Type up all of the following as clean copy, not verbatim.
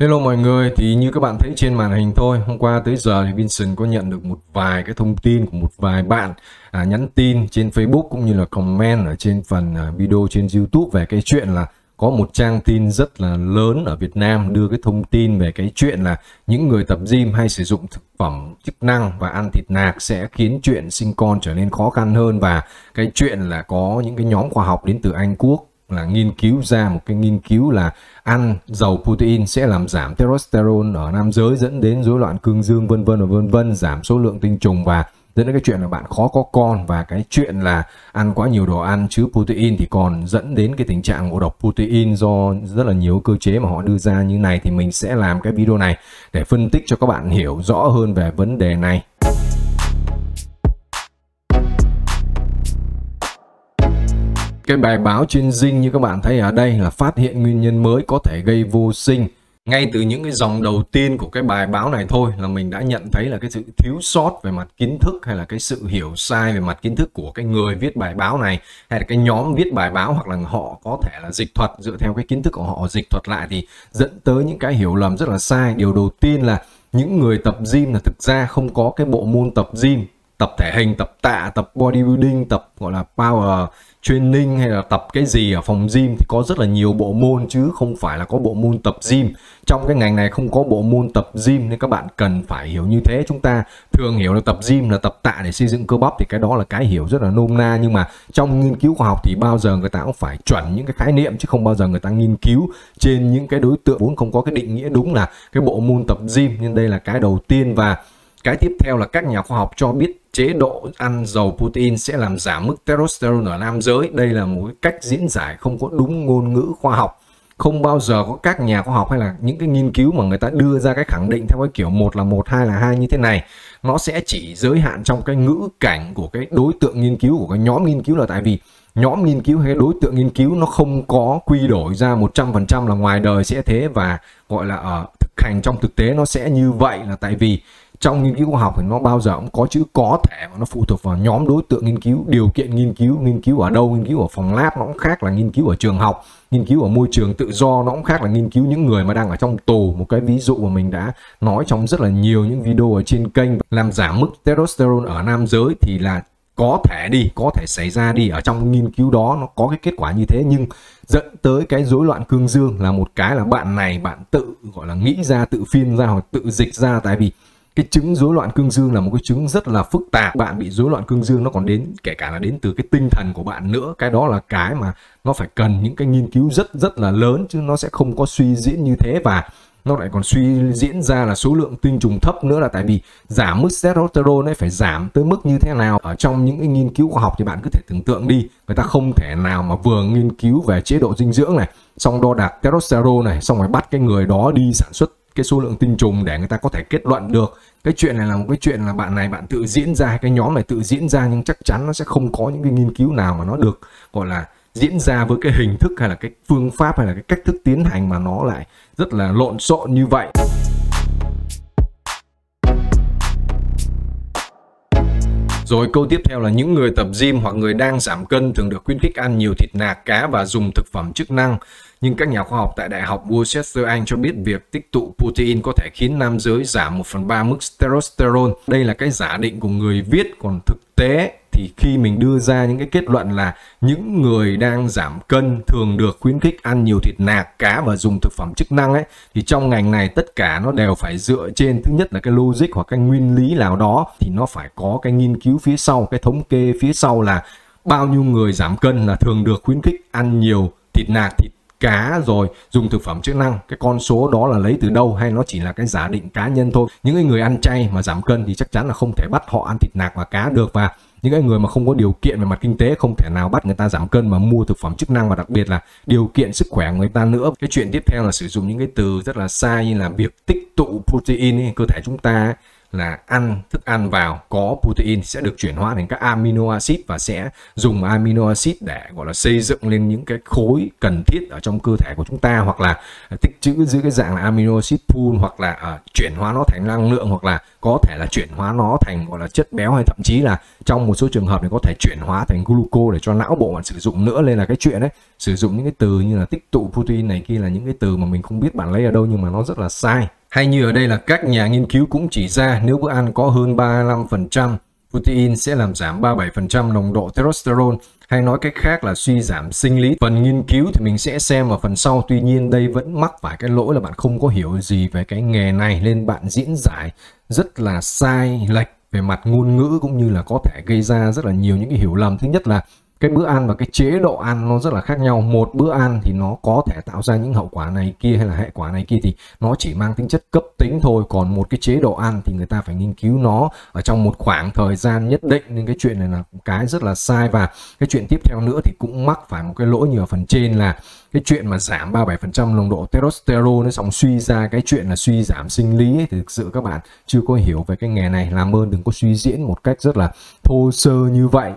Hello mọi người, thì như các bạn thấy trên màn hình thôi, hôm qua tới giờ thì Vincent có nhận được một vài cái thông tin của một vài bạn nhắn tin trên Facebook cũng như là comment ở trên phần video trên YouTube về cái chuyện là có một trang tin rất là lớn ở Việt Nam đưa cái thông tin về cái chuyện là những người tập gym hay sử dụng thực phẩm chức năng và ăn thịt nạc sẽ khiến chuyện sinh con trở nên khó khăn hơn, và cái chuyện là có những cái nhóm khoa học đến từ Anh Quốc là nghiên cứu ra một cái nghiên cứu là ăn giàu protein sẽ làm giảm testosterone ở nam giới, dẫn đến rối loạn cương dương vân vân và vân vân, giảm số lượng tinh trùng và dẫn đến cái chuyện là bạn khó có con, và cái chuyện là ăn quá nhiều đồ ăn chứa protein thì còn dẫn đến cái tình trạng ngộ độc protein do rất là nhiều cơ chế mà họ đưa ra như này. Thì mình sẽ làm cái video này để phân tích cho các bạn hiểu rõ hơn về vấn đề này. Cái bài báo trên Dinh như các bạn thấy ở đây là phát hiện nguyên nhân mới có thể gây vô sinh. Ngay từ những cái dòng đầu tiên của cái bài báo này thôi là mình đã nhận thấy là cái sự thiếu sót về mặt kiến thức, hay là cái sự hiểu sai về mặt kiến thức của cái người viết bài báo này, hay là cái nhóm viết bài báo, hoặc là họ có thể là dịch thuật dựa theo cái kiến thức của họ dịch thuật lại thì dẫn tới những cái hiểu lầm rất là sai. Điều đầu tiên là những người tập gym là thực ra không có cái bộ môn tập gym, tập thể hình, tập tạ, tập bodybuilding, tập gọi là power training hay là tập cái gì ở phòng gym thì có rất là nhiều bộ môn chứ không phải là có bộ môn tập gym. Trong cái ngành này không có bộ môn tập gym nên các bạn cần phải hiểu như thế. Chúng ta thường hiểu là tập gym là tập tạ để xây dựng cơ bắp thì cái đó là cái hiểu rất là nôm na, nhưng mà trong nghiên cứu khoa học thì bao giờ người ta cũng phải chuẩn những cái khái niệm chứ không bao giờ người ta nghiên cứu trên những cái đối tượng vốn không có cái định nghĩa đúng là cái bộ môn tập gym. Nên đây là cái đầu tiên. Và cái tiếp theo là các nhà khoa học cho biết chế độ ăn giàu protein sẽ làm giảm mức testosterone ở nam giới. Đây là một cái cách diễn giải không có đúng ngôn ngữ khoa học. Không bao giờ có các nhà khoa học hay là những cái nghiên cứu mà người ta đưa ra cái khẳng định theo cái kiểu một là một, hai là hai như thế này. Nó sẽ chỉ giới hạn trong cái ngữ cảnh của cái đối tượng nghiên cứu, của cái nhóm nghiên cứu, là tại vì nhóm nghiên cứu hay đối tượng nghiên cứu nó không có quy đổi ra 100% là ngoài đời sẽ thế và gọi là ở thực hành trong thực tế nó sẽ như vậy, là tại vì trong nghiên cứu khoa học thì nó bao giờ cũng có chữ có thể và nó phụ thuộc vào nhóm đối tượng nghiên cứu, điều kiện nghiên cứu ở đâu, nghiên cứu ở phòng lab nó cũng khác là nghiên cứu ở trường học, nghiên cứu ở môi trường tự do nó cũng khác là nghiên cứu những người mà đang ở trong tù. Một cái ví dụ mà mình đã nói trong rất là nhiều những video ở trên kênh, làm giảm mức testosterone ở nam giới thì là có thể xảy ra ở trong nghiên cứu đó nó có cái kết quả như thế, nhưng dẫn tới cái rối loạn cương dương là một cái là bạn tự gọi là nghĩ ra, tự phiên ra hoặc tự dịch ra. Tại vì cái chứng rối loạn cương dương là một cái chứng rất là phức tạp. Bạn bị rối loạn cương dương nó còn đến kể cả là đến từ cái tinh thần của bạn nữa. Cái đó là cái mà nó phải cần những cái nghiên cứu rất là lớn, chứ nó sẽ không có suy diễn như thế. Và nó lại còn suy diễn ra là số lượng tinh trùng thấp nữa, là tại vì giảm mức testosterone ấy phải giảm tới mức như thế nào. Ở trong những cái nghiên cứu khoa học thì bạn cứ thể tưởng tượng đi, người ta không thể nào mà vừa nghiên cứu về chế độ dinh dưỡng này, xong đo đạc testosterone này, xong rồi bắt cái người đó đi sản xuất cái số lượng tinh trùng để người ta có thể kết luận được. Cái chuyện này là một cái chuyện là bạn tự diễn ra, cái nhóm này tự diễn ra, nhưng chắc chắn nó sẽ không có những cái nghiên cứu nào mà nó được gọi là diễn ra với cái hình thức hay là cái phương pháp hay là cái cách thức tiến hành mà nó lại rất là lộn xộn như vậy. Rồi câu tiếp theo là những người tập gym hoặc người đang giảm cân thường được khuyến khích ăn nhiều thịt nạc, cá và dùng thực phẩm chức năng. Nhưng các nhà khoa học tại Đại học Worcester Anh cho biết việc tích tụ protein có thể khiến nam giới giảm 1/3 mức testosterone. Đây là cái giả định của người viết, còn thực tế thì khi mình đưa ra những cái kết luận là những người đang giảm cân thường được khuyến khích ăn nhiều thịt nạc, cá và dùng thực phẩm chức năng ấy, thì trong ngành này tất cả nó đều phải dựa trên thứ nhất là cái logic hoặc cái nguyên lý nào đó, thì nó phải có cái nghiên cứu phía sau, cái thống kê phía sau là bao nhiêu người giảm cân là thường được khuyến khích ăn nhiều thịt nạc, thịt cá rồi dùng thực phẩm chức năng. Cái con số đó là lấy từ đâu hay nó chỉ là cái giả định cá nhân thôi. Những người ăn chay mà giảm cân thì chắc chắn là không thể bắt họ ăn thịt nạc và cá được, và những người mà không có điều kiện về mặt kinh tế không thể nào bắt người ta giảm cân mà mua thực phẩm chức năng, và đặc biệt là điều kiện sức khỏe của người ta nữa. Cái chuyện tiếp theo là sử dụng những cái từ rất là sai như là việc tích tụ protein ấy. Cơ thể chúng ta là ăn thức ăn vào có protein sẽ được chuyển hóa thành các amino acid và sẽ dùng amino acid để gọi là xây dựng lên những cái khối cần thiết ở trong cơ thể của chúng ta, hoặc là tích trữ dưới cái dạng là amino acid pool, hoặc là chuyển hóa nó thành năng lượng, hoặc là có thể là chuyển hóa nó thành gọi là chất béo, hay thậm chí là trong một số trường hợp này có thể chuyển hóa thành glucose để cho não bộ bạn sử dụng nữa. Nên là cái chuyện đấy sử dụng những cái từ như là tích tụ protein này kia là những cái từ mà mình không biết bạn lấy ở đâu, nhưng mà nó rất là sai. Hay như ở đây là các nhà nghiên cứu cũng chỉ ra nếu bữa ăn có hơn 35% protein sẽ làm giảm 37% nồng độ testosterone, hay nói cách khác là suy giảm sinh lý. Phần nghiên cứu thì mình sẽ xem ở phần sau. Tuy nhiên đây vẫn mắc phải cái lỗi là bạn không có hiểu gì về cái nghề này nên bạn diễn giải rất là sai lệch về mặt ngôn ngữ, cũng như là có thể gây ra rất là nhiều những cái hiểu lầm. Thứ nhất là cái bữa ăn và cái chế độ ăn nó rất là khác nhau. Một bữa ăn thì nó có thể tạo ra những hậu quả này kia hay là hệ quả này kia thì nó chỉ mang tính chất cấp tính thôi. Còn một cái chế độ ăn thì người ta phải nghiên cứu nó ở trong một khoảng thời gian nhất định. Nên cái chuyện này là cái rất là sai. Và cái chuyện tiếp theo nữa thì cũng mắc phải một cái lỗi như ở phần trên là cái chuyện mà giảm 37% nồng độ testosterone nó xong suy ra cái chuyện là suy giảm sinh lý ấy, thì thực sự các bạn chưa có hiểu về cái nghề này. Làm ơn đừng có suy diễn một cách rất là thô sơ như vậy.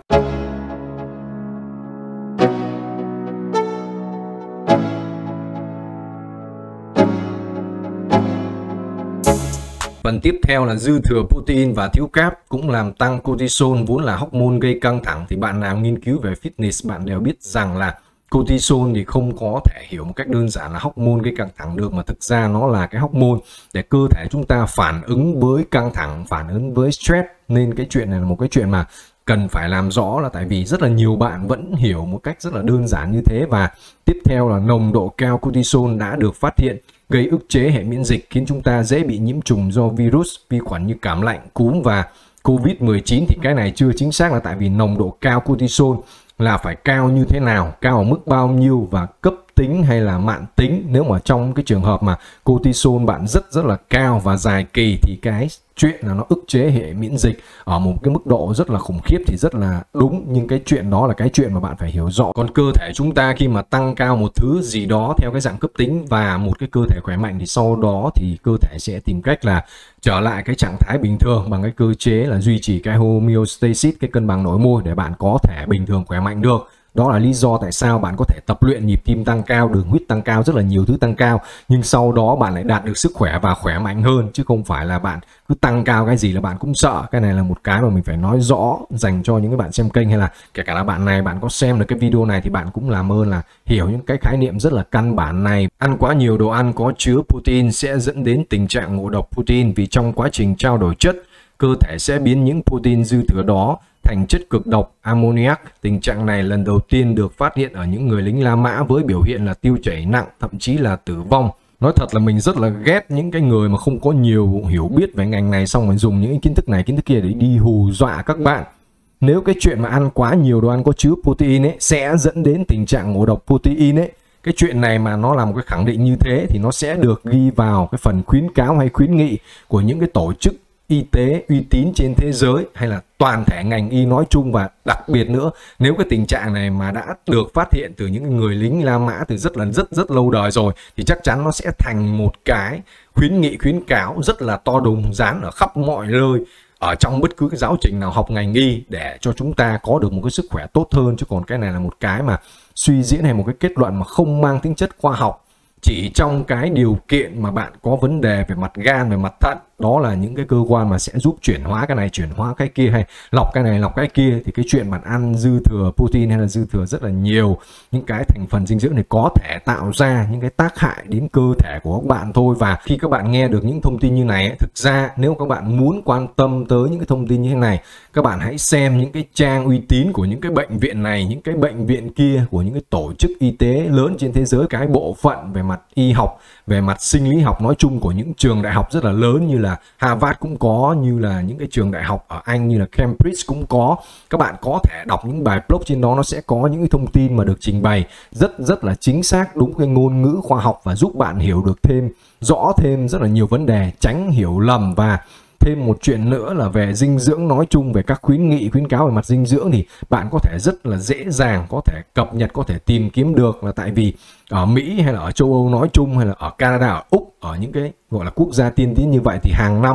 Phần tiếp theo là dư thừa protein và thiếu cáp cũng làm tăng cortisol, vốn là hormone gây căng thẳng. Thì bạn nào nghiên cứu về fitness bạn đều biết rằng là cortisol thì không có thể hiểu một cách đơn giản là hormone gây căng thẳng được, mà thực ra nó là cái hormone để cơ thể chúng ta phản ứng với căng thẳng, phản ứng với stress. Nên cái chuyện này là một cái chuyện mà cần phải làm rõ, là tại vì rất là nhiều bạn vẫn hiểu một cách rất là đơn giản như thế. Và tiếp theo là nồng độ cao cortisol đã được phát hiện gây ức chế hệ miễn dịch, khiến chúng ta dễ bị nhiễm trùng do virus, vi khuẩn như cảm lạnh, cúm và Covid-19. Thì cái này chưa chính xác là tại vì nồng độ cao cortisol là phải cao như thế nào, cao ở mức bao nhiêu và cấp tính hay là mạn tính. Nếu mà trong cái trường hợp mà cortisol bạn rất là cao và dài kỳ thì cái chuyện là nó ức chế hệ miễn dịch ở một cái mức độ rất là khủng khiếp thì rất là đúng, nhưng cái chuyện đó là cái chuyện mà bạn phải hiểu rõ. Còn cơ thể chúng ta khi mà tăng cao một thứ gì đó theo cái dạng cấp tính và một cái cơ thể khỏe mạnh thì sau đó thì cơ thể sẽ tìm cách là trở lại cái trạng thái bình thường bằng cái cơ chế là duy trì cái homeostasis, cái cân bằng nội môi để bạn có thể bình thường khỏe mạnh được. Đó là lý do tại sao bạn có thể tập luyện, nhịp tim tăng cao, đường huyết tăng cao, rất là nhiều thứ tăng cao, nhưng sau đó bạn lại đạt được sức khỏe và khỏe mạnh hơn, chứ không phải là bạn cứ tăng cao cái gì là bạn cũng sợ. Cái này là một cái mà mình phải nói rõ dành cho những cái bạn xem kênh, hay là kể cả là bạn này bạn có xem được cái video này thì bạn cũng làm ơn là hiểu những cái khái niệm rất là căn bản này. Ăn quá nhiều đồ ăn có chứa protein sẽ dẫn đến tình trạng ngộ độc protein, vì trong quá trình trao đổi chất, cơ thể sẽ biến những protein dư thừa đó thành chất cực độc ammoniac. Tình trạng này lần đầu tiên được phát hiện ở những người lính La Mã với biểu hiện là tiêu chảy nặng, thậm chí là tử vong. Nói thật là mình rất là ghét những cái người mà không có nhiều hiểu biết về ngành này xong rồi dùng những cái kiến thức này kiến thức kia để đi hù dọa các bạn. Nếu cái chuyện mà ăn quá nhiều đồ ăn có chứa protein ấy sẽ dẫn đến tình trạng ngộ độc protein ấy, cái chuyện này mà nó là một cái khẳng định như thế thì nó sẽ được ghi vào cái phần khuyến cáo hay khuyến nghị của những cái tổ chức y tế uy tín trên thế giới, hay là toàn thể ngành y nói chung. Và đặc biệt nữa, nếu cái tình trạng này mà đã được phát hiện từ những người lính La Mã từ rất lâu đời rồi thì chắc chắn nó sẽ thành một cái khuyến nghị khuyến cáo rất là to đùng, dán ở khắp mọi nơi ở trong bất cứ cái giáo trình nào học ngành y để cho chúng ta có được một cái sức khỏe tốt hơn. Chứ còn cái này là một cái mà suy diễn hay một cái kết luận mà không mang tính chất khoa học. Chỉ trong cái điều kiện mà bạn có vấn đề về mặt gan, về mặt thận, đó là những cái cơ quan mà sẽ giúp chuyển hóa cái này, chuyển hóa cái kia, hay lọc cái này, lọc cái kia, thì cái chuyện bạn ăn dư thừa protein hay là dư thừa rất là nhiều những cái thành phần dinh dưỡng này có thể tạo ra những cái tác hại đến cơ thể của các bạn thôi. Và khi các bạn nghe được những thông tin như này, thực ra nếu các bạn muốn quan tâm tới những cái thông tin như thế này, các bạn hãy xem những cái trang uy tín của những cái bệnh viện này, những cái bệnh viện kia, của những cái tổ chức y tế lớn trên thế giới, cái bộ phận về mặt y học, về mặt sinh lý học nói chung của những trường đại học rất là lớn như là Harvard cũng có, như là những cái trường đại học ở Anh như là Cambridge cũng có. Các bạn có thể đọc những bài blog trên đó, nó sẽ có những cái thông tin mà được trình bày rất là chính xác, đúng cái ngôn ngữ khoa học và giúp bạn hiểu được thêm rõ thêm rất là nhiều vấn đề, tránh hiểu lầm. Và thêm một chuyện nữa là về dinh dưỡng nói chung, về các khuyến nghị khuyến cáo về mặt dinh dưỡng thì bạn có thể rất là dễ dàng có thể cập nhật, có thể tìm kiếm được, là tại vì ở Mỹ hay là ở châu Âu nói chung, hay là ở Canada, ở Úc, ở những cái gọi là quốc gia tiên tiến như vậy thì hàng năm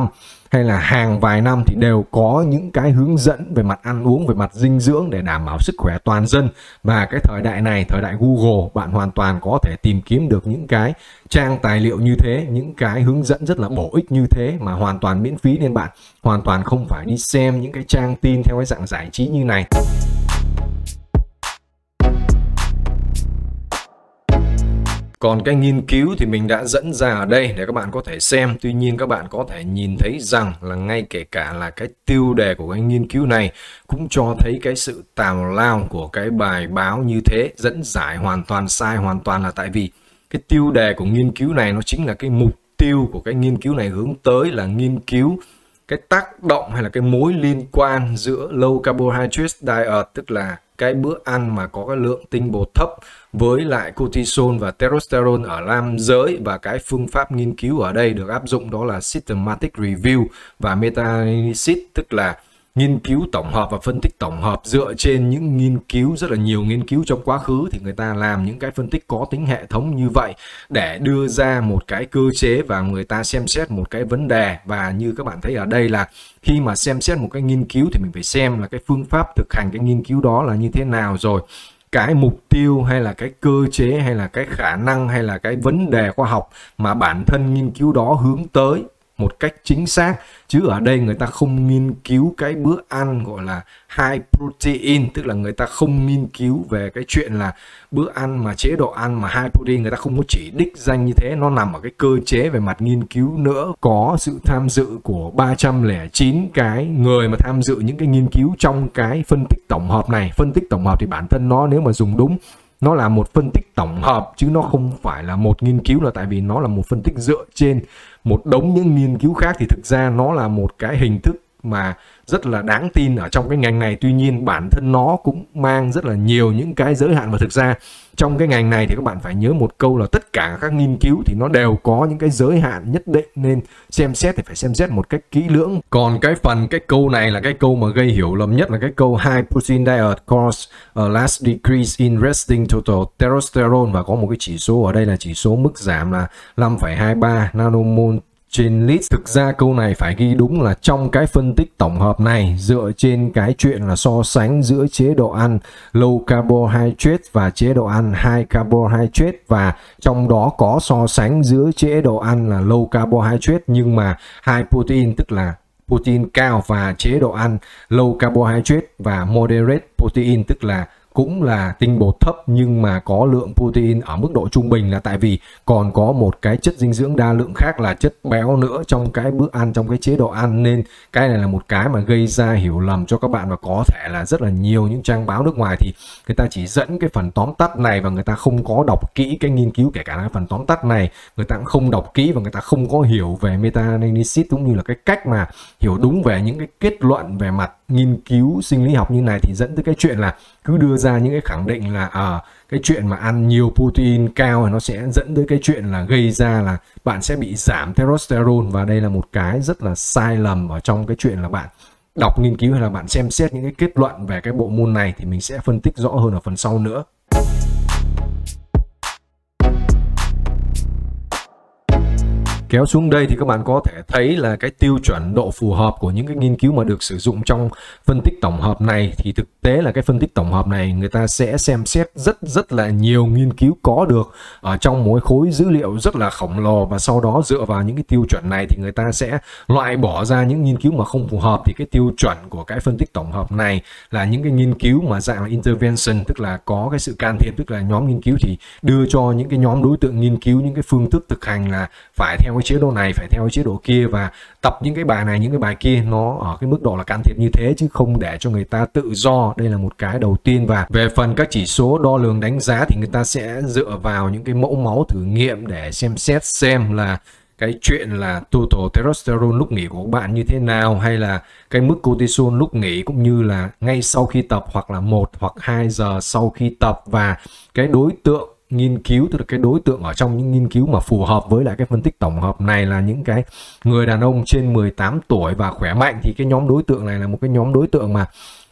hay là hàng vài năm thì đều có những cái hướng dẫn về mặt ăn uống, về mặt dinh dưỡng để đảm bảo sức khỏe toàn dân. Và cái thời đại này, thời đại Google, bạn hoàn toàn có thể tìm kiếm được những cái trang tài liệu như thế, những cái hướng dẫn rất là bổ ích như thế mà hoàn toàn miễn phí, nên bạn hoàn toàn không phải đi xem những cái trang tin theo cái dạng giải trí như này. Còn cái nghiên cứu thì mình đã dẫn ra ở đây để các bạn có thể xem. Tuy nhiên các bạn có thể nhìn thấy rằng là ngay kể cả là cái tiêu đề của cái nghiên cứu này cũng cho thấy cái sự tào lao của cái bài báo như thế. Dẫn giải hoàn toàn sai, hoàn toàn là tại vì cái tiêu đề của nghiên cứu này nó chính là cái mục tiêu của cái nghiên cứu này hướng tới là nghiên cứu cái tác động hay là cái mối liên quan giữa low carbohydrate diet, tức là cái bữa ăn mà có cái lượng tinh bột thấp, với lại cortisol và testosterone ở nam giới. Và cái phương pháp nghiên cứu ở đây được áp dụng đó là systematic review và meta-analysis, tức là nghiên cứu tổng hợp và phân tích tổng hợp dựa trên những nghiên cứu, rất là nhiều nghiên cứu trong quá khứ, thì người ta làm những cái phân tích có tính hệ thống như vậy để đưa ra một cái cơ chế và người ta xem xét một cái vấn đề. Và như các bạn thấy ở đây là khi mà xem xét một cái nghiên cứu thì mình phải xem là cái phương pháp thực hành cái nghiên cứu đó là như thế nào, rồi cái mục tiêu hay là cái cơ chế hay là cái khả năng hay là cái vấn đề khoa học mà bản thân nghiên cứu đó hướng tới một cách chính xác. Chứ ở đây người ta không nghiên cứu cái bữa ăn gọi là high protein, tức là người ta không nghiên cứu về cái chuyện là bữa ăn mà chế độ ăn mà high protein, người ta không có chỉ đích danh như thế. Nó nằm ở cái cơ chế về mặt nghiên cứu nữa. Có sự tham dự của 309 cái người mà tham dự những cái nghiên cứu trong cái phân tích tổng hợp này. Phân tích tổng hợp thì bản thân nó, nếu mà dùng đúng, nó là một phân tích tổng hợp chứ nó không phải là một nghiên cứu, là tại vì nó là một phân tích dựa trên một đống những nghiên cứu khác, thì thực ra nó là một cái hình thức mà rất là đáng tin ở trong cái ngành này. Tuy nhiên bản thân nó cũng mang rất là nhiều những cái giới hạn, và thực ra trong cái ngành này thì các bạn phải nhớ một câu là tất cả các nghiên cứu thì nó đều có những cái giới hạn nhất định, nên xem xét thì phải xem xét một cách kỹ lưỡng. Còn cái câu này là cái câu mà gây hiểu lầm nhất, là cái câu high protein diet cause a less decrease in resting total testosterone, và có một cái chỉ số ở đây là chỉ số mức giảm là 5,23 nanomol trên lít. Thực ra câu này phải ghi đúng là trong cái phân tích tổng hợp này dựa trên cái chuyện là so sánh giữa chế độ ăn low carbohydrate và chế độ ăn high carbohydrate, và trong đó có so sánh giữa chế độ ăn là low carbohydrate nhưng mà high protein, tức là protein cao, và chế độ ăn low carbohydrate và moderate protein, tức là cũng là tinh bột thấp nhưng mà có lượng protein ở mức độ trung bình, là tại vì còn có một cái chất dinh dưỡng đa lượng khác là chất béo nữa trong cái bữa ăn, trong cái chế độ ăn. Nên cái này là một cái mà gây ra hiểu lầm cho các bạn, và có thể là rất là nhiều những trang báo nước ngoài thì người ta chỉ dẫn cái phần tóm tắt này và người ta không có đọc kỹ cái nghiên cứu. Kể cả cái phần tóm tắt này người ta cũng không đọc kỹ và người ta không có hiểu về meta-analysis cũng như là cái cách mà hiểu đúng về những cái kết luận về mặt nghiên cứu sinh lý học như này, thì dẫn tới cái chuyện là cứ đưa ra những cái khẳng định là cái chuyện mà ăn nhiều protein cao thì nó sẽ dẫn tới cái chuyện là gây ra là bạn sẽ bị giảm testosterone. Và đây là một cái rất là sai lầm ở trong cái chuyện là bạn đọc nghiên cứu hay là bạn xem xét những cái kết luận về cái bộ môn này, thì mình sẽ phân tích rõ hơn ở phần sau nữa. Kéo xuống đây thì các bạn có thể thấy là cái tiêu chuẩn độ phù hợp của những cái nghiên cứu mà được sử dụng trong phân tích tổng hợp này, thì thực tế là cái phân tích tổng hợp này người ta sẽ xem xét rất là nhiều nghiên cứu có được ở trong một khối dữ liệu rất là khổng lồ, và sau đó dựa vào những cái tiêu chuẩn này thì người ta sẽ loại bỏ ra những nghiên cứu mà không phù hợp. Thì cái tiêu chuẩn của cái phân tích tổng hợp này là những cái nghiên cứu mà dạng là intervention, tức là có cái sự can thiệp, tức là nhóm nghiên cứu thì đưa cho những cái nhóm đối tượng nghiên cứu những cái phương thức thực hành là phải theo chế độ này, phải theo chế độ kia, và tập những cái bài này những cái bài kia, nó ở cái mức độ là can thiệp như thế chứ không để cho người ta tự do. Đây là một cái đầu tiên. Và về phần các chỉ số đo lường đánh giá thì người ta sẽ dựa vào những cái mẫu máu thử nghiệm để xem xét xem là cái chuyện là total testosterone lúc nghỉ của các bạn như thế nào, hay là cái mức cortisol lúc nghỉ, cũng như là ngay sau khi tập hoặc là 1 hoặc 2 giờ sau khi tập. Và cái đối tượng nghiên cứu, tức là cái đối tượng ở trong những nghiên cứu mà phù hợp với lại cái phân tích tổng hợp này là những cái người đàn ông trên 18 tuổi và khỏe mạnh, thì cái nhóm đối tượng này là một cái nhóm đối tượng mà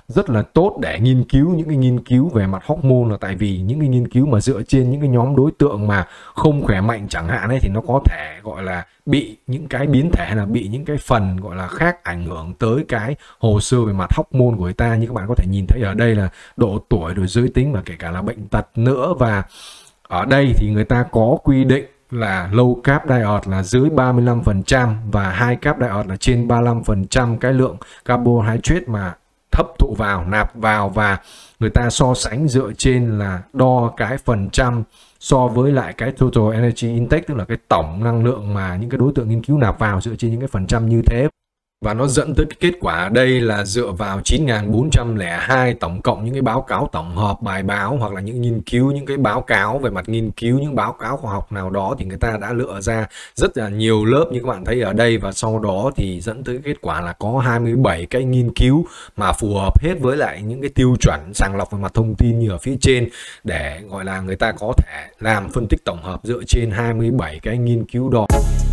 rất là tốt để nghiên cứu những cái nghiên cứu về mặt hormone, là tại vì những cái nghiên cứu mà dựa trên những cái nhóm đối tượng mà không khỏe mạnh chẳng hạn ấy, thì nó có thể gọi là bị những cái biến thể, là bị những cái phần gọi là khác ảnh hưởng tới cái hồ sơ về mặt hormone của người ta. Như các bạn có thể nhìn thấy ở đây là độ tuổi, rồi giới tính và kể cả là bệnh tật nữa. Và ở đây thì người ta có quy định là low carb diet là dưới 35% và high carb diet là trên 35% cái lượng carbohydrate mà hấp thụ vào, nạp vào, và người ta so sánh dựa trên là đo cái phần trăm so với lại cái total energy intake, tức là cái tổng năng lượng mà những cái đối tượng nghiên cứu nạp vào dựa trên những cái phần trăm như thế. Và nó dẫn tới cái kết quả ở đây là dựa vào 9.402 tổng cộng những cái báo cáo tổng hợp, bài báo hoặc là những nghiên cứu, những cái báo cáo về mặt nghiên cứu, những báo cáo khoa học nào đó, thì người ta đã lựa ra rất là nhiều lớp như các bạn thấy ở đây. Và sau đó thì dẫn tới kết quả là có 27 cái nghiên cứu mà phù hợp hết với lại những cái tiêu chuẩn sàng lọc về mặt thông tin như ở phía trên, để gọi là người ta có thể làm phân tích tổng hợp dựa trên 27 cái nghiên cứu đó.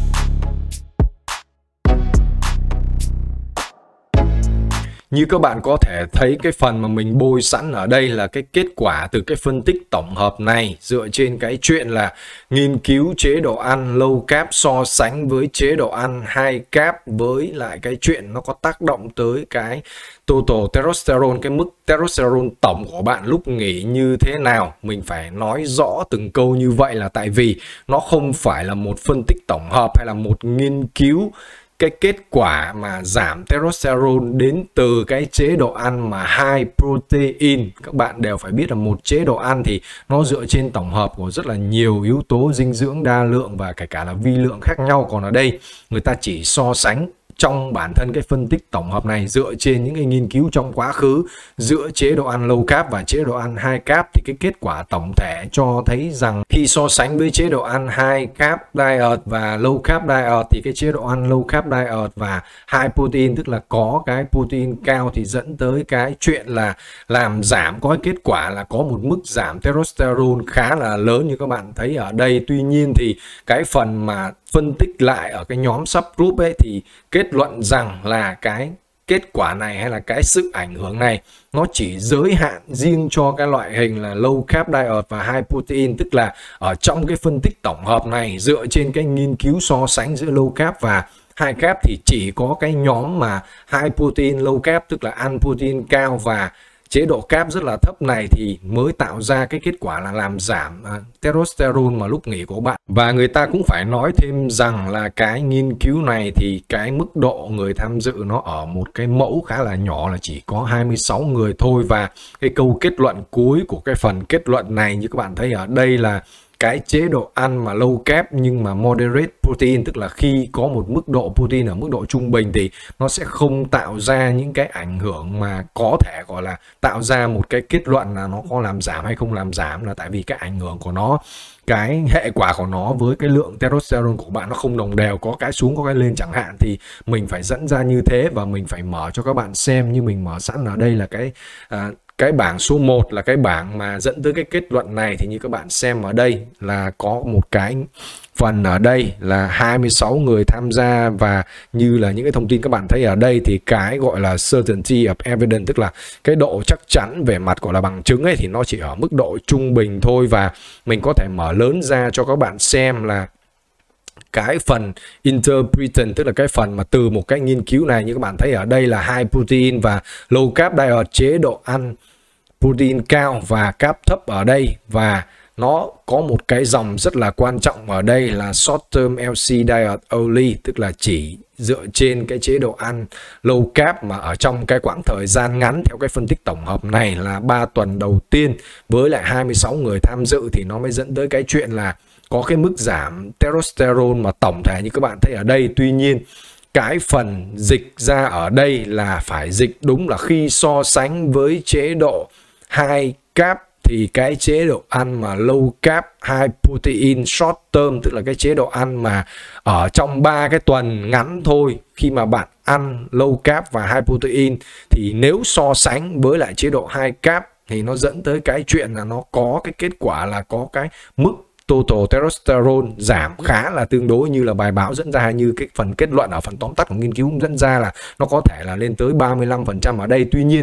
Như các bạn có thể thấy cái phần mà mình bôi sẵn ở đây là cái kết quả từ cái phân tích tổng hợp này dựa trên cái chuyện là nghiên cứu chế độ ăn low carb so sánh với chế độ ăn high carb, với lại cái chuyện nó có tác động tới cái total testosterone, cái mức testosterone tổng của bạn lúc nghỉ như thế nào. Mình phải nói rõ từng câu như vậy là tại vì nó không phải là một phân tích tổng hợp hay là một nghiên cứu cái kết quả mà giảm testosterone đến từ cái chế độ ăn mà high protein. Các bạn đều phải biết là một chế độ ăn thì nó dựa trên tổng hợp của rất là nhiều yếu tố dinh dưỡng đa lượng và kể cả là vi lượng khác nhau. Còn ở đây người ta chỉ so sánh trong bản thân cái phân tích tổng hợp này dựa trên những cái nghiên cứu trong quá khứ giữa chế độ ăn low carb và chế độ ăn high carb, thì cái kết quả tổng thể cho thấy rằng khi so sánh với chế độ ăn high carb diet và low carb diet thì cái chế độ ăn low carb diet và high protein, tức là có cái protein cao, thì dẫn tới cái chuyện là làm giảm, có cái kết quả là có một mức giảm testosterone khá là lớn như các bạn thấy ở đây. Tuy nhiên thì cái phần mà phân tích lại ở cái nhóm subgroup ấy thì kết luận rằng là cái kết quả này hay là cái sự ảnh hưởng này nó chỉ giới hạn riêng cho cái loại hình là low carb diet và high protein, tức là ở trong cái phân tích tổng hợp này dựa trên cái nghiên cứu so sánh giữa low carb và high carb thì chỉ có cái nhóm mà high protein low carb, tức là ăn protein cao và chế độ carb rất là thấp này thì mới tạo ra cái kết quả là làm giảm testosterone mà lúc nghỉ của bạn. Và người ta cũng phải nói thêm rằng là cái nghiên cứu này thì cái mức độ người tham dự nó ở một cái mẫu khá là nhỏ, là chỉ có 26 người thôi. Và cái câu kết luận cuối của cái phần kết luận này như các bạn thấy ở đây là cái chế độ ăn mà low carb nhưng mà moderate protein, tức là khi có một mức độ protein ở mức độ trung bình thì nó sẽ không tạo ra những cái ảnh hưởng mà có thể gọi là tạo ra một cái kết luận là nó có làm giảm hay không làm giảm, là tại vì cái ảnh hưởng của nó, cái hệ quả của nó với cái lượng testosterone của bạn nó không đồng đều, có cái xuống có cái lên chẳng hạn, thì mình phải dẫn ra như thế. Và mình phải mở cho các bạn xem, như mình mở sẵn ở đây là cái bảng số 1 là cái bảng mà dẫn tới cái kết luận này. Thì như các bạn xem ở đây là có một cái phần ở đây là 26 người tham gia, và như là những cái thông tin các bạn thấy ở đây thì cái gọi là certainty of evidence, tức là cái độ chắc chắn về mặt gọi là bằng chứng ấy, thì nó chỉ ở mức độ trung bình thôi. Và mình có thể mở lớn ra cho các bạn xem là cái phần interpretation, tức là cái phần mà từ một cái nghiên cứu này, như các bạn thấy ở đây là high protein và low carb diet, chế độ ăn protein cao và carb thấp ở đây. Và nó có một cái dòng rất là quan trọng ở đây là short term LC diet only, tức là chỉ dựa trên cái chế độ ăn low carb mà ở trong cái quãng thời gian ngắn. Theo cái phân tích tổng hợp này là 3 tuần đầu tiên với lại 26 người tham dự thì nó mới dẫn tới cái chuyện là có cái mức giảm testosterone mà tổng thể như các bạn thấy ở đây. Tuy nhiên cái phần dịch ra ở đây là phải dịch đúng là khi so sánh với chế độ high carb thì cái chế độ ăn mà low carb high protein short term, tức là cái chế độ ăn mà ở trong 3 cái tuần ngắn thôi, khi mà bạn ăn low carb và high protein thì nếu so sánh với lại chế độ high carb thì nó dẫn tới cái chuyện là nó có cái kết quả là có cái mức total testosterone giảm khá là tương đối như là bài báo dẫn ra, như cái phần kết luận ở phần tóm tắt của nghiên cứu dẫn ra là nó có thể là lên tới 35% ở đây. Tuy nhiên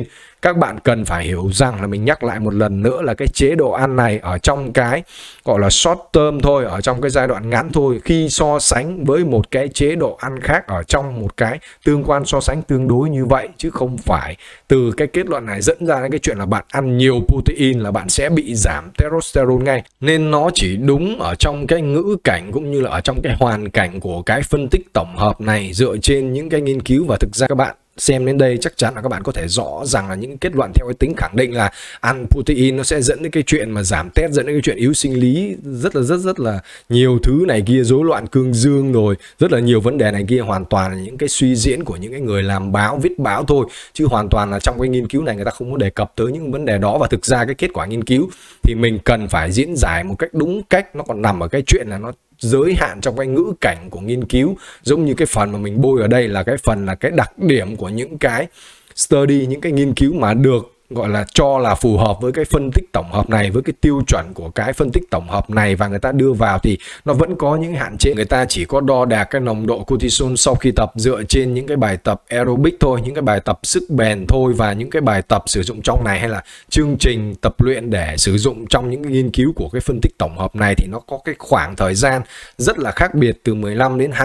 các bạn cần phải hiểu rằng là mình nhắc lại một lần nữa là cái chế độ ăn này ở trong cái gọi là short term thôi, ở trong cái giai đoạn ngắn thôi, khi so sánh với một cái chế độ ăn khác ở trong một cái tương quan so sánh tương đối như vậy, chứ không phải từ cái kết luận này dẫn ra cái chuyện là bạn ăn nhiều protein là bạn sẽ bị giảm testosterone ngay. Nên nó chỉ đúng ở trong cái ngữ cảnh cũng như là ở trong cái hoàn cảnh của cái phân tích tổng hợp này dựa trên những cái nghiên cứu. Và thực ra các bạn xem đến đây chắc chắn là các bạn có thể rõ rằng là những kết luận theo cái tính khẳng định là ăn protein nó sẽ dẫn đến cái chuyện mà giảm test, dẫn đến cái chuyện yếu sinh lý, rất là nhiều thứ này kia, rối loạn cương dương, rồi rất là nhiều vấn đề này kia, hoàn toàn là những cái suy diễn của những cái người làm báo, viết báo thôi, chứ hoàn toàn là trong cái nghiên cứu này người ta không có đề cập tới những vấn đề đó. Và thực ra cái kết quả nghiên cứu thì mình cần phải diễn giải một cách đúng cách, nó còn nằm ở cái chuyện là nó giới hạn trong cái ngữ cảnh của nghiên cứu. Giống như cái phần mà mình bôi ở đây là cái phần là cái đặc điểm của những cái study, những cái nghiên cứu mà được gọi là cho là phù hợp với cái phân tích tổng hợp này, với cái tiêu chuẩn của cái phân tích tổng hợp này, và người ta đưa vào thì nó vẫn có những hạn chế. Người ta chỉ có đo đạc cái nồng độ cortisol sau khi tập dựa trên những cái bài tập aerobic thôi, những cái bài tập sức bền thôi, và những cái bài tập sử dụng trong này hay là chương trình tập luyện để sử dụng trong những cái nghiên cứu của cái phân tích tổng hợp này thì nó có cái khoảng thời gian rất là khác biệt, từ 15 đến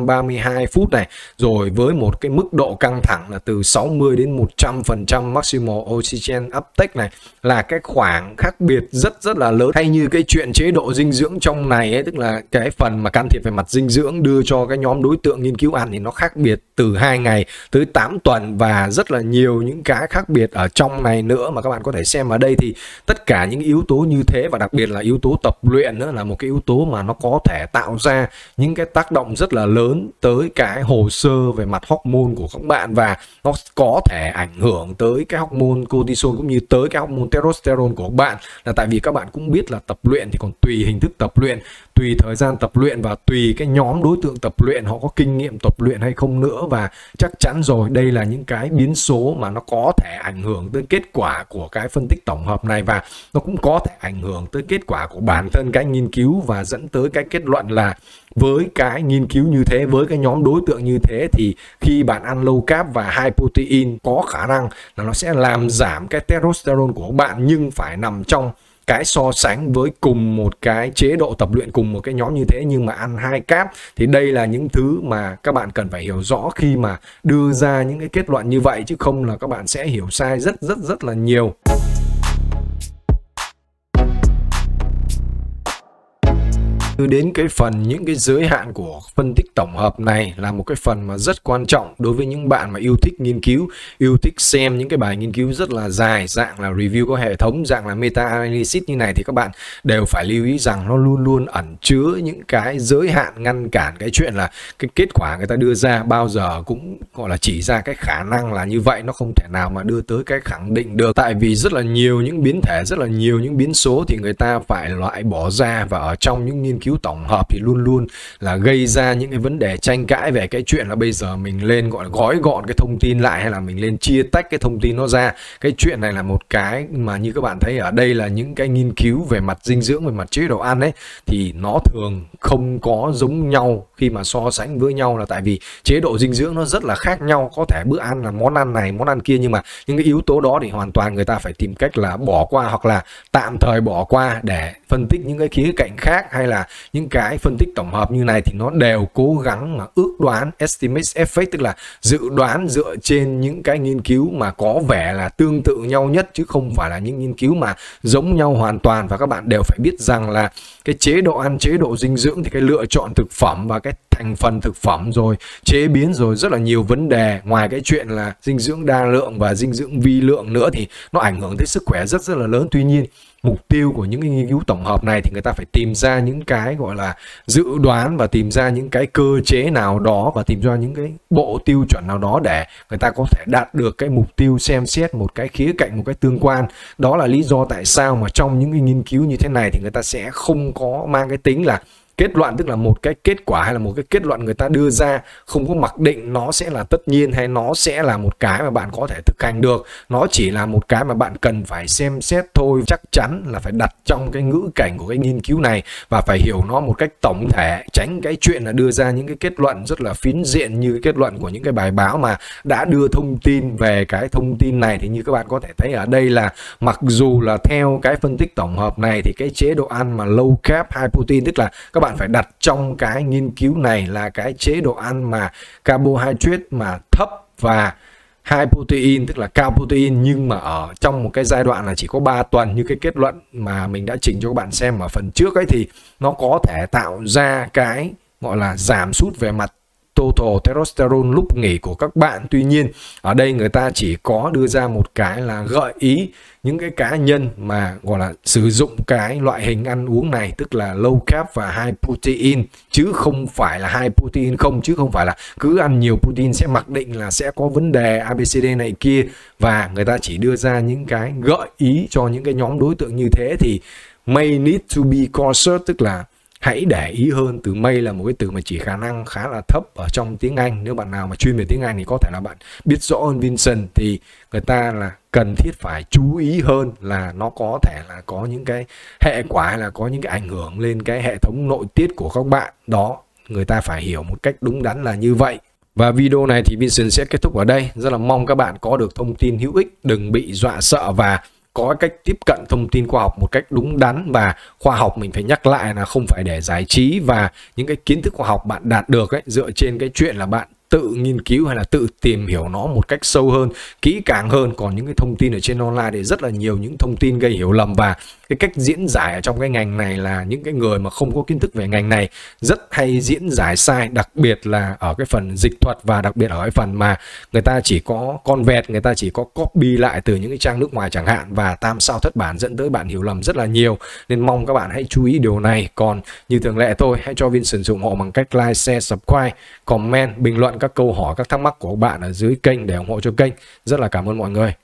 232 phút này, rồi với một cái mức độ căng thẳng là từ 60 đến 100% maximal oxygen uptake này, là cái khoảng khác biệt rất là lớn. Hay như cái chuyện chế độ dinh dưỡng trong này ấy, tức là cái phần mà can thiệp về mặt dinh dưỡng đưa cho cái nhóm đối tượng nghiên cứu ăn thì nó khác biệt từ 2 ngày tới 8 tuần, và rất là nhiều những cái khác biệt ở trong này nữa mà các bạn có thể xem ở đây. Thì tất cả những yếu tố như thế, và đặc biệt là yếu tố tập luyện nữa, là một cái yếu tố mà nó có thể tạo ra những cái tác động rất là lớn tới cái hồ sơ về mặt hormone của các bạn, và nó có thể ảnh hưởng tới cái hormone cortisol cũng như tới cái hormone testosterone của các bạn. Là tại vì các bạn cũng biết là tập luyện thì còn tùy hình thức tập luyện, tùy thời gian tập luyện, và tùy cái nhóm đối tượng tập luyện họ có kinh nghiệm tập luyện hay không nữa. Và chắc chắn rồi, đây là những cái biến số mà nó có thể ảnh hưởng tới kết quả của cái phân tích tổng hợp này, và nó cũng có thể ảnh hưởng tới kết quả của bản thân cái nghiên cứu, và dẫn tới cái kết luận là với cái nghiên cứu như thế, với cái nhóm đối tượng như thế, thì khi bạn ăn low carb và high protein có khả năng là nó sẽ làm giảm cái testosterone của bạn, nhưng phải nằm trong cái so sánh với cùng một cái chế độ tập luyện, cùng một cái nhóm như thế nhưng mà ăn high carb. Thì đây là những thứ mà các bạn cần phải hiểu rõ khi mà đưa ra những cái kết luận như vậy, chứ không là các bạn sẽ hiểu sai rất là nhiều. Đến cái phần những cái giới hạn của phân tích tổng hợp này là một cái phần mà rất quan trọng đối với những bạn mà yêu thích nghiên cứu, yêu thích xem những cái bài nghiên cứu rất là dài, dạng là review có hệ thống, dạng là meta-analysis như này, thì các bạn đều phải lưu ý rằng nó luôn luôn ẩn chứa những cái giới hạn, ngăn cản cái chuyện là cái kết quả người ta đưa ra bao giờ cũng gọi là chỉ ra cái khả năng là như vậy, nó không thể nào mà đưa tới cái khẳng định được. Tại vì rất là nhiều những biến thể, rất là nhiều những biến số thì người ta phải loại bỏ ra, và ở trong những nghiên cứu tổng hợp thì luôn luôn là gây ra những cái vấn đề tranh cãi về cái chuyện là bây giờ mình lên gọi là gói gọn cái thông tin lại, hay là mình lên chia tách cái thông tin nó ra. Cái chuyện này là một cái mà như các bạn thấy ở đây là những cái nghiên cứu về mặt dinh dưỡng, về mặt chế độ ăn ấy, thì nó thường không có giống nhau khi mà so sánh với nhau, là tại vì chế độ dinh dưỡng nó rất là khác nhau. Có thể bữa ăn là món ăn này, món ăn kia, nhưng mà những cái yếu tố đó thì hoàn toàn người ta phải tìm cách là bỏ qua, hoặc là tạm thời bỏ qua để phân tích những cái khía cạnh khác. Hay là những cái phân tích tổng hợp như này thì nó đều cố gắng mà ước đoán, estimate effect, tức là dự đoán dựa trên những cái nghiên cứu mà có vẻ là tương tự nhau nhất, chứ không phải là những nghiên cứu mà giống nhau hoàn toàn. Và các bạn đều phải biết rằng là cái chế độ ăn, chế độ dinh dưỡng thì cái lựa chọn thực phẩm và cái thành phần thực phẩm rồi chế biến rồi rất là nhiều vấn đề, ngoài cái chuyện là dinh dưỡng đa lượng và dinh dưỡng vi lượng nữa, thì nó ảnh hưởng tới sức khỏe rất là lớn. Tuy nhiên mục tiêu của những cái nghiên cứu tổng hợp này thì người ta phải tìm ra những cái gọi là dự đoán, và tìm ra những cái cơ chế nào đó, và tìm ra những cái bộ tiêu chuẩn nào đó để người ta có thể đạt được cái mục tiêu xem xét một cái khía cạnh, một cái tương quan. Đó là lý do tại sao mà trong những cái nghiên cứu như thế này thì người ta sẽ không có mang cái tính là Kết luận tức là một cái kết quả hay là một cái kết luận người ta đưa ra, không có mặc định nó sẽ là tất nhiên hay nó sẽ là một cái mà bạn có thể thực hành được. Nó chỉ là một cái mà bạn cần phải xem xét thôi. Chắc chắn là phải đặt trong cái ngữ cảnh của cái nghiên cứu này và phải hiểu nó một cách tổng thể, tránh cái chuyện là đưa ra những cái kết luận rất là phiến diện như cái kết luận của những cái bài báo mà đã đưa thông tin về cái thông tin này. Thì như các bạn có thể thấy ở đây là mặc dù là theo cái phân tích tổng hợp này thì cái chế độ ăn mà low carb high protein, tức là các bạn phải đặt trong cái nghiên cứu này là cái chế độ ăn mà carbohydrate mà thấp và high protein tức là cao protein, nhưng mà ở trong một cái giai đoạn là chỉ có 3 tuần như cái kết luận mà mình đã trình cho các bạn xem ở phần trước ấy, thì nó có thể tạo ra cái gọi là giảm sút về mặt total testosterone lúc nghỉ của các bạn. Tuy nhiên ở đây người ta chỉ có đưa ra một cái là gợi ý những cái cá nhân mà gọi là sử dụng cái loại hình ăn uống này, tức là low carb và high protein, chứ không phải là high protein không, chứ không phải là cứ ăn nhiều protein sẽ mặc định là sẽ có vấn đề ABCD này kia. Và người ta chỉ đưa ra những cái gợi ý cho những cái nhóm đối tượng như thế thì may need to be cautious, tức là hãy để ý hơn. Từ may là một cái từ mà chỉ khả năng khá là thấp ở trong tiếng Anh. Nếu bạn nào mà chuyên về tiếng Anh thì có thể là bạn biết rõ hơn Vincent, thì người ta là cần thiết phải chú ý hơn là nó có thể là có những cái hệ quả hay là có những cái ảnh hưởng lên cái hệ thống nội tiết của các bạn. Đó, người ta phải hiểu một cách đúng đắn là như vậy. Và video này thì Vincent sẽ kết thúc ở đây. Rất là mong các bạn có được thông tin hữu ích, đừng bị dọa sợ và có cách tiếp cận thông tin khoa học một cách đúng đắn. Và khoa học mình phải nhắc lại là không phải để giải trí, và những cái kiến thức khoa học bạn đạt được ấy, dựa trên cái chuyện là bạn tự nghiên cứu hay là tự tìm hiểu nó một cách sâu hơn, kỹ càng hơn. Còn những cái thông tin ở trên online thì rất là nhiều những thông tin gây hiểu lầm, và cái cách diễn giải ở trong cái ngành này là những cái người mà không có kiến thức về ngành này rất hay diễn giải sai, đặc biệt là ở cái phần dịch thuật và đặc biệt ở cái phần mà người ta chỉ có convert, người ta chỉ có copy lại từ những cái trang nước ngoài chẳng hạn, và tam sao thất bản dẫn tới bạn hiểu lầm rất là nhiều. Nên mong các bạn hãy chú ý điều này. Còn như thường lệ thôi, hãy cho Vincent ủng hộ bằng cách like, share, subscribe, comment, bình luận các câu hỏi, các thắc mắc của các bạn ở dưới kênh để ủng hộ cho kênh. Rất là cảm ơn mọi người.